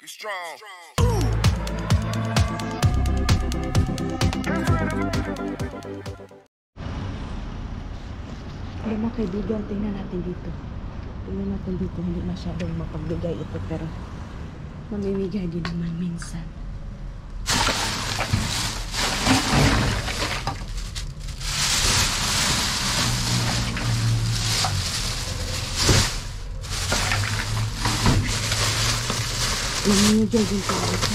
strong. Alam mo kaibigan, tingnan natin dito. Tingnan natin dito, hindi masyadong mapagbigay ito pero mamimigay din naman minsan. Mamimigay din talaga.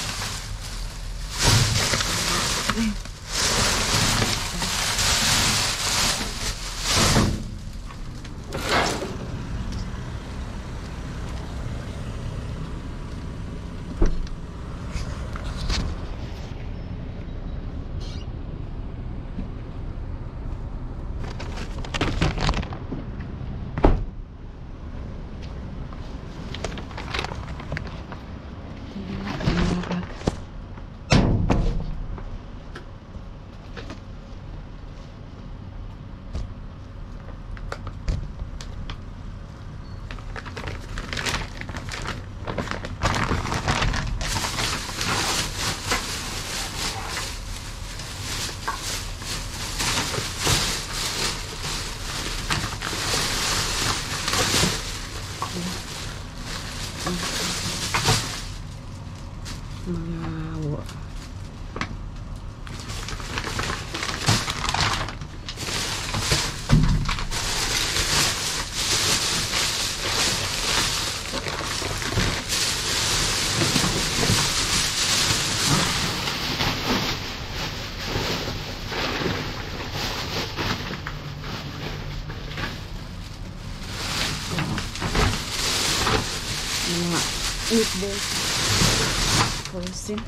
Meatballs frozen.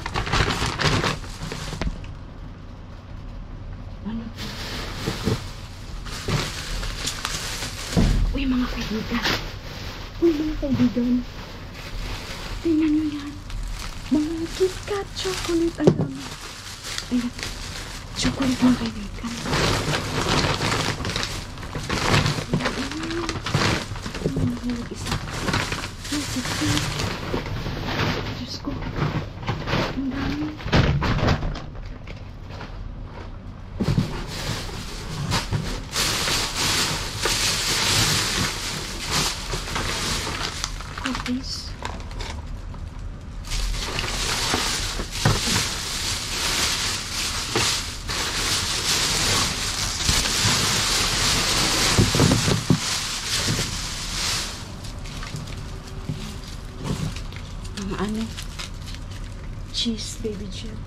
Ano to? Uy mga kaibigan, tingnan nyo yan, mga KitKat chocolate. Alam, ayun, chocolate mga kaibigan. Isa Diyos ko, ang dami. Cookies. Ano? Cheese baby gel.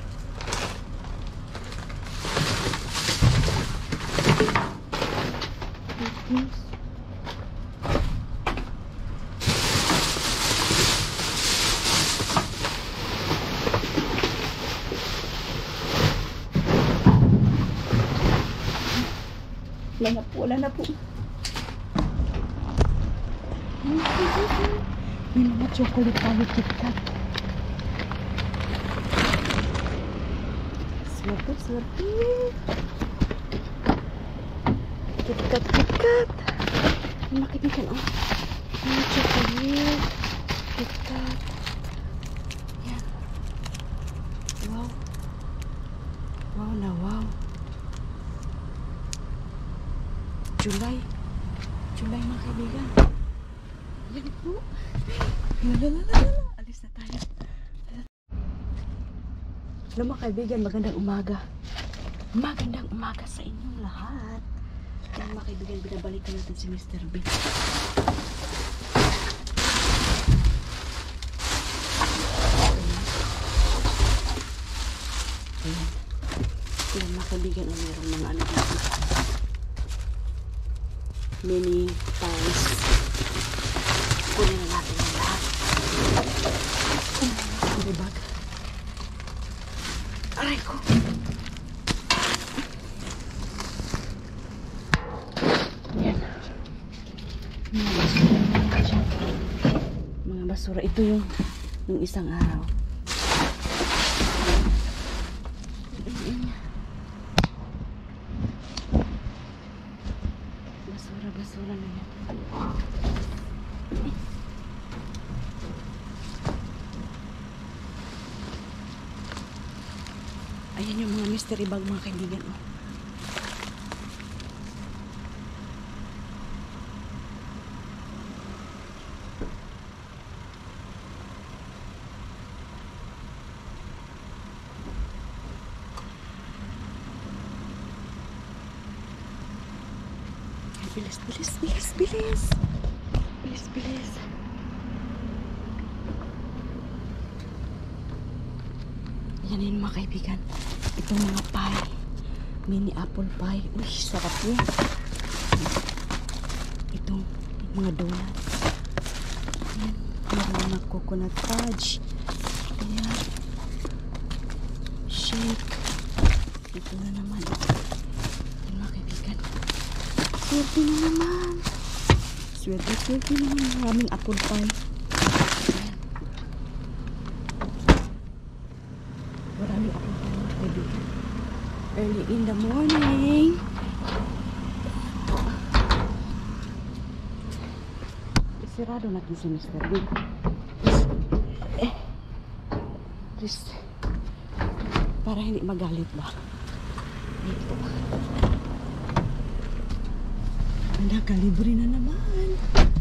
Wala na po. May mga chocolate tayo KitKat. Swerte. KitKat. May makibigan, oh. May chocolate. KitKat. Yan. Wow. Wow na wow. July mga kaibigan. Yan po. Alis na tayo. Hello mga kaibigan, magandang umaga sa inyong lahat. Yan mga kaibigan, binabalikan natin si Mr. B. Yan mga kaibigan, mayroong mga ano dito, mini times. Kunin na natin ang lahat. Bag. Aray ko. Yan. Mga basura. Ito yung isang araw. Basura na yan. Ayan yung mga mystery bag mga kaibigan. Oh. Bilis, bilis, bilis, bilis. Bilis, bilis. Yan yun mga kaibigan. Itong mga pie. Mini apple pie. Uy, sarap yan. Itong mga donuts. Yan. Mga coconut fudge. Ayan. Shake. Ito na naman. Yan mga kaibigan. Swerte na naman. Swerte, swerte naman. Maraming apple pie. Ayan. Maraming apple pie mga kaibigan. Early in the morning. Sirado natin si Mr. Big. Please. Para hindi magalit ba? Ito. Nakalibre na naman.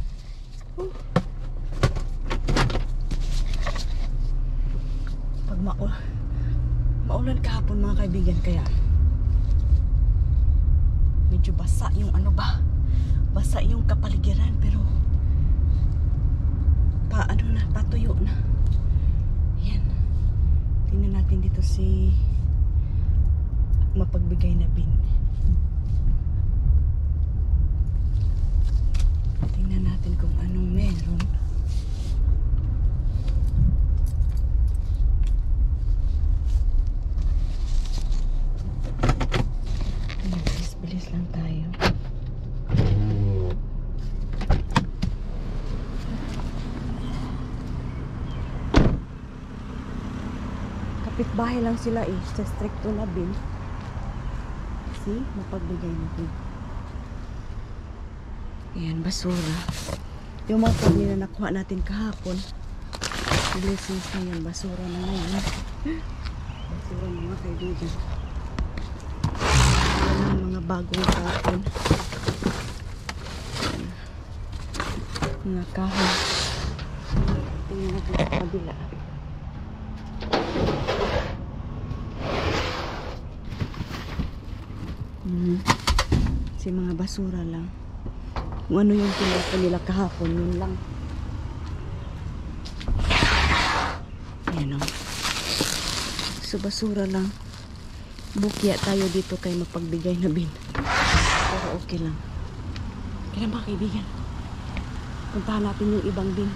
Pag maulan kahapon mga kaibigan, kaya medyo basa yung ano ba, basa yung kapaligiran, pero patuyo na. Yan. Tingnan natin dito si Mapagbigay na Bin. Tingnan natin kung anong meron. Bilis-bilis lang tayo. Kapitbahay lang sila sa stricto na Bin. See? Mapagbigay na Bin. Ayan, basura. Yung mga kami na nakuha natin kahapon. Blessings na yan. Basura na ngayon. Basura mga kaibigan. Ayan ang mga bagong kahapon. Mga kahon. Tingnan natin sa kabila. Kasi mga basura lang. Kung ano yung tinapa nila kahapon, yun lang. Ayan o. So basura lang. Bukya tayo dito kay Mapagbigay na Bin. Pero okay lang. Kaya mga kaibigan, puntahan natin yung ibang bin.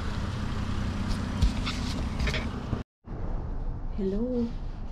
Hello.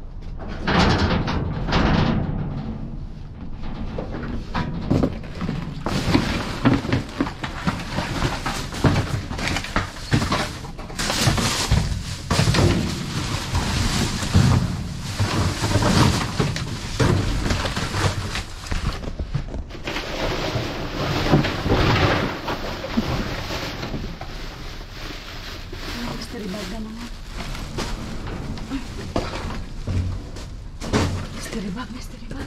Mystery bag na naman. Mystery bag, mystery bag.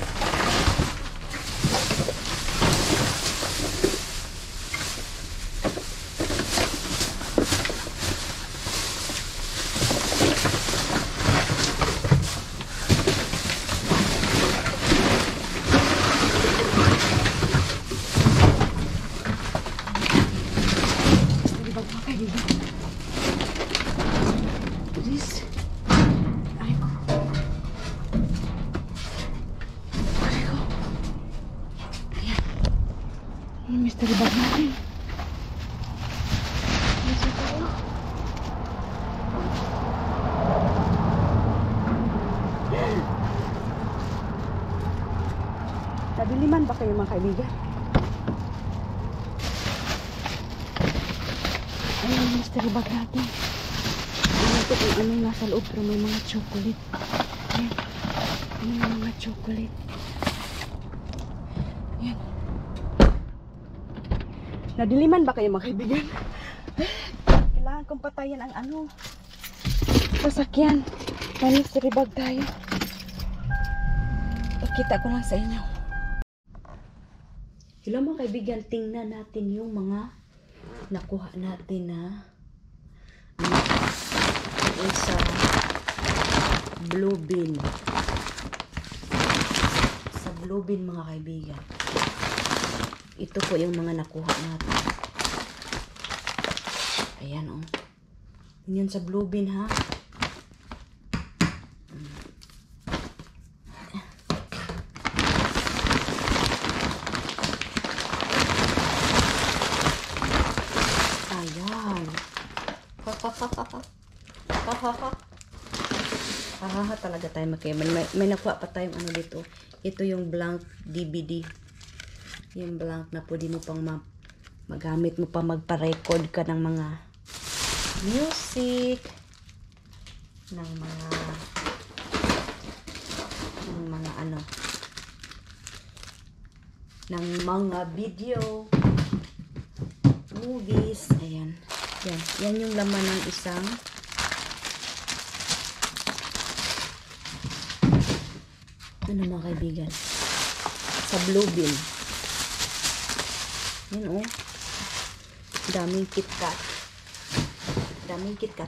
Mystery bag pa kayo. Mystery bag natin. Nabiliman ba kayo mga kaibigan? Ayan yung mystery bag natin. Ayan ito kung ano yung nasa loob, pero may mga chocolate. Ayan. Ayan yung mga chocolate. Ayan. Nadiliman ba kayo mga kaibigan? Kailangan kong patayan ang ano, sasakyan. May mystery bag tayo. Pakita ko lang sa inyo. Hello mga kaibigan, tingnan natin yung mga nakuha natin na sa blue bin. Sa blue bin mga kaibigan. Ito po yung mga nakuha natin. Ayan oh. Yun sa blue bin ha. Ayan. Hahaha talaga tayo magkaiman. May nakuha pa tayong ano dito. Ito yung blank DVD. Yung blank na pwede mo pang magamit mo pa magpa-record ka ng mga music, ng mga ano, ng mga video, movies. Ayan. Yan yung laman ng isang ano mga kaibigan, sa blue bin. Yan oh. Daming KitKat. Daming KitKat.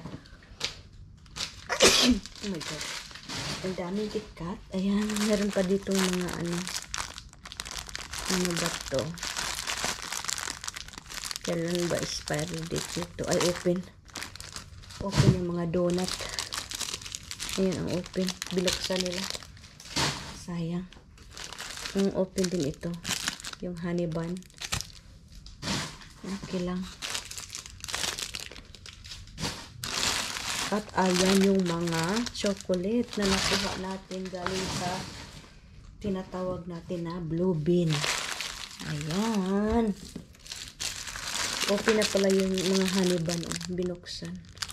Oh my God. Ang daming KitKat. Ayan, meron pa dito mga ano. Ano ba to? Kailan ba expiry date nito? Ay, open. Open yung mga donut. Ayan, ang open. Biluksan nila. Sayang. Ang open din ito. Yung honey bun. Okay lang. At ayan yung mga chocolate na nakuha natin galing sa tinatawag natin na blue bin. Ayan. Okay na pala yung mga honey bun. Binuksan.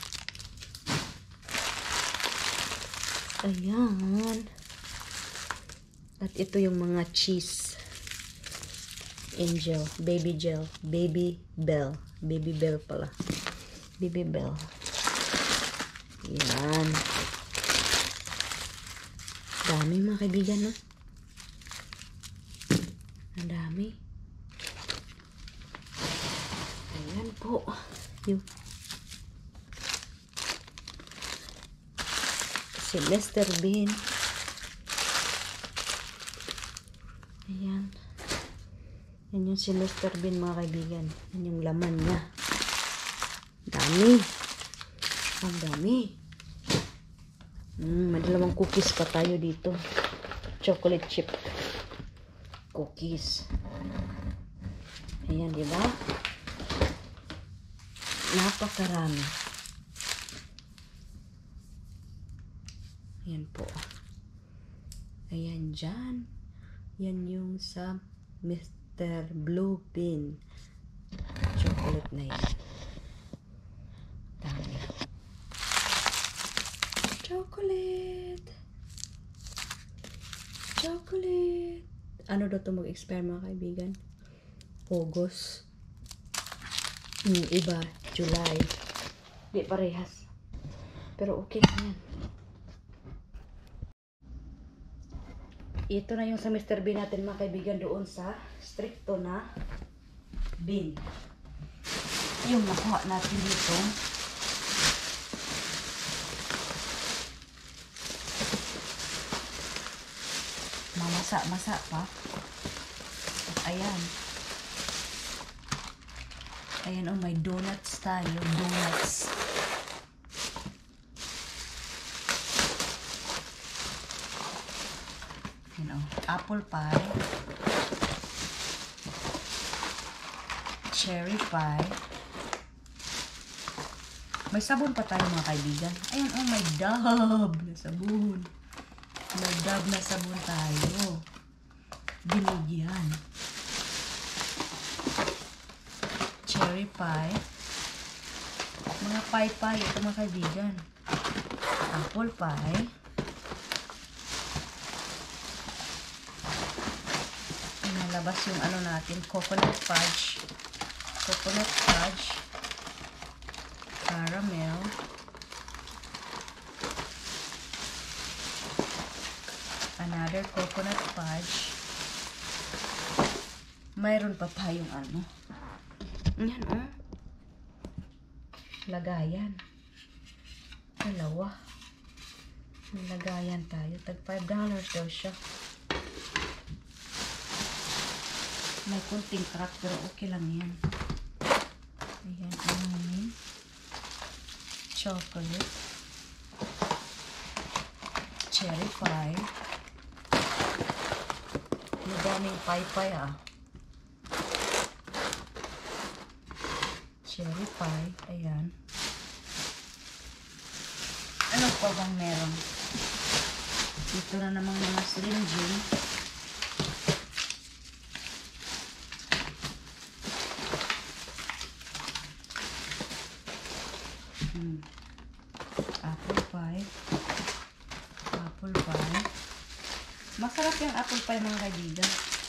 Ayan. At ito yung mga cheese. Angel. Baby gel. Baby bell. Baby bell pala. Baby bell. Ayan. Dami mga kaibigan no? Ang dami. Ayan po. Yung semester bin. Ayan. Yan yung semester bin mga kaibigan. Yan yung laman niya. Dami. Ang dami. May dalawang cookies pa tayo dito. Chocolate chip cookies. Ayan, di ba? Napakarami. Ayan po. Ayan dyan. Yan yung sa Mr. Blue Bin. Chocolate na yan. Dami. Chocolate. Chocolate. Ano daw ito mag-expire mga kaibigan? August. Yung iba, July. Di parehas. Pero okay na yan. Ito na yung sa Mr. Bean natin mga kaibigan doon sa stricto na bin. Yung nakuha natin dito. Mamasa-masa pa. At ayan. Ayan oh, may donuts tayo. Donuts. Apple pie, cherry pie, may sabon pa tayo mga kaibigan. Ayan oh, may Dove na sabon. May Dove na sabon tayo. Binigyan. Cherry pie. Mga pie-pie ito mga kaibigan. Apple pie. Labas yung ano natin, coconut fudge, caramel, ano Another coconut fudge. Mayroon pa tayong ano. Yan, oh. Lagayan. Dalawa. May lagayan tayo. Tag $5 daw siya. May kunting crack pero okay lang yan. Ayan, ayan. Chocolate. Cherry pie. May daming pie ah. Cherry pie. Ayan. Ano pa bang meron? Ito na namang mga Slim Jim. Apple pie. Apple pie. Masarap yung apple pie mga kaibigan.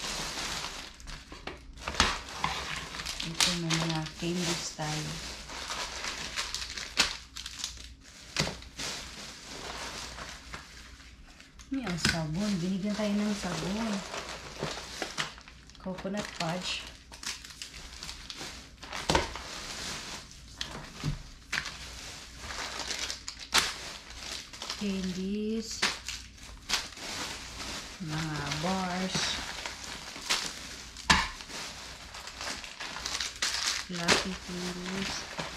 Ito may mga candies tayo. May ang sabon. Binigyan tayo ng sabon. Coconut fudge. Candies. Mga bars. Fluffy candies.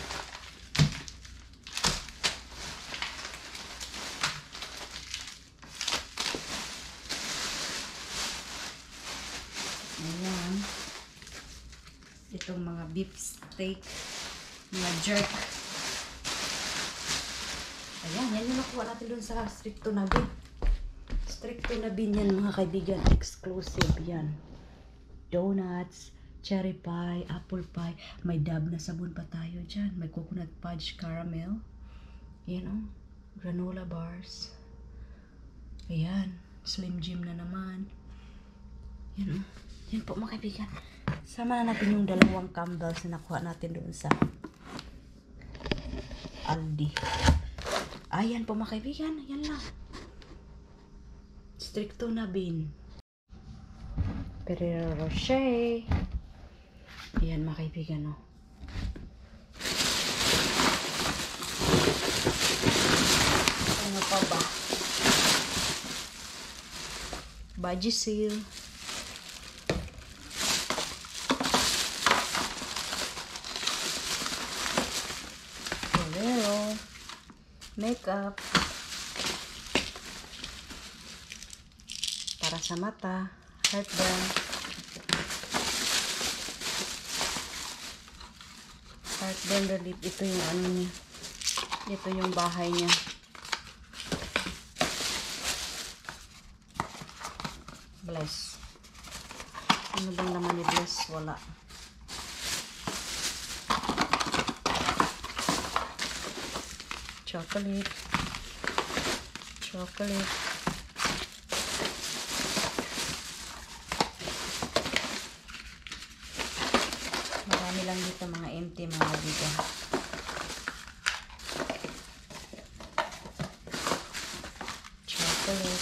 Ayan. Itong mga beef steak. Mga jerk. Ayan, yan yung nakuha natin dun sa Stricto na Bean. Stricto na Bean yan mga kaibigan. Exclusive yan. Donuts, cherry pie, apple pie. May dab na sabon pa tayo dyan. May coconut fudge caramel. Yan o. Granola bars. Ayan. Slim Jim na naman. Yan o. Yan po mga kaibigan. Sama na natin yung dalawang Campbells na nakuha natin doon sa Aldi. Ayan po mga kaibigan. Yan lang. Stricto na Bean. Ferrero Rocher. Ayan mga kaibigan, no. Ano pa ba? Vagisil. Ferrero. Makeup. Para sa mata. Heartburn. Heartburn relief. Ito yung ano niya. Ito yung bahay niya. Bless. Ano bang naman ni Bless? Wala. Chocolate. Chocolate. Marami lang dito mga empty mga dito. Chocolate.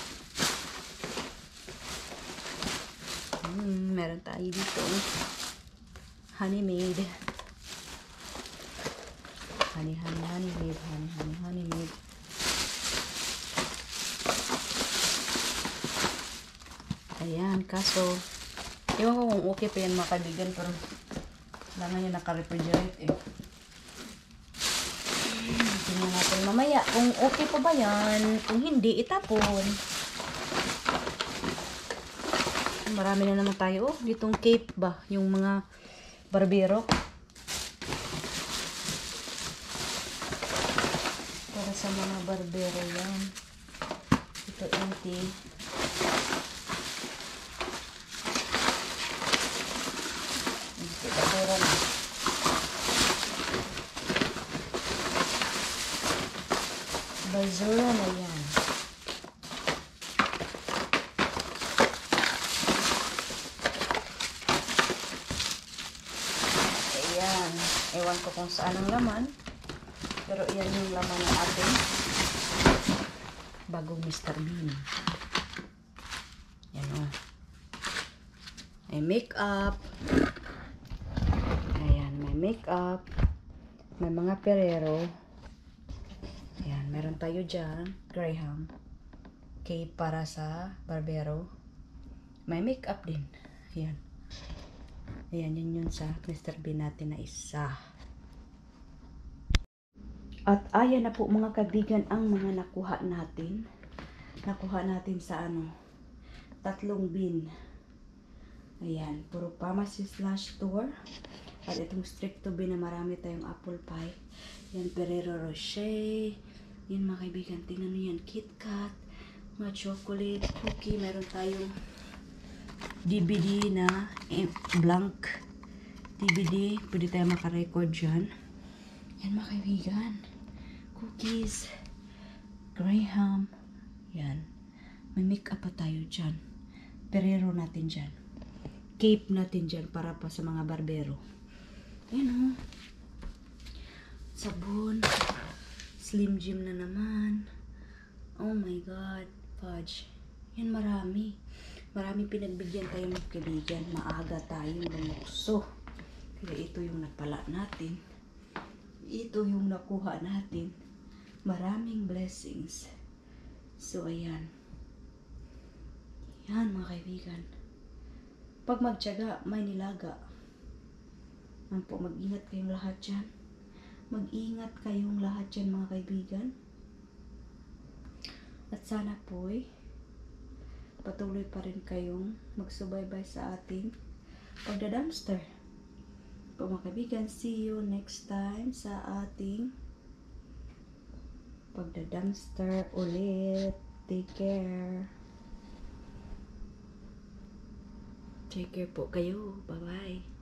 Meron tayo dito. Honey made. Honey made. Ayan, kaso ewan ko kung okay pa yan mga kaibigan, pero kailangan nyo naka-refrigerate eh. Tingnan natin mamaya kung okay pa ba yan. Kung hindi, itapon. Marami na naman tayo. Ditong cape ba? Yung mga barbero. Para sa mga barbero yan. Ito empty. Ito basura na. Basura na yan. Ayan. Ewan ko kung saan ang laman. Pero iyan yung laman ng ating bagong Mr. Bean. may makeup. Ayan, may makeup. May mga Ferrero. Ayan, meron tayo dyan. Graham. Cape para sa barbero. May makeup din. Ayan. Ayan, yun sa Mr. Bean natin na isa. At ayan na po mga kaibigan ang mga nakuha natin. Nakuha natin sa 3 bin. Ayan, puro pharmacy / store. At itong stricto bin na marami tayong apple pie. Yan, Ferrero Rocher. Yan mga kaibigan, tingnan nyo yan. KitKat, mga chocolate, cookie. Meron tayong DVD na blank DVD. Pwede tayo makarecord dyan. Yan mga kaibigan. Cookies. Graham. Yan. May makeup pa tayo dyan. Ferrero natin dyan. Cape natin dyan para pa sa mga barbero. Ayan o. Sabon. Slim Jim na naman. Oh my God. Fudge. Yan marami. Marami pinagbigyan tayo ng kaibigan. Maaga tayong lumukso. Kaya ito yung napala natin. Ito yung nakuha natin. Maraming blessings. So ayan. Yan mga kaibigan. Pag magtiyaga, may nilaga. Yan po, mag-ingat kayong lahat dyan. Mag-ingat kayong lahat dyan mga kaibigan. At sana po'y patuloy pa rin kayong magsubaybay sa ating pagda-dumpster. Po mga kaibigan, see you next time sa ating pagda-dumpster ulit. Take care. Take care po kayo. Bye-bye.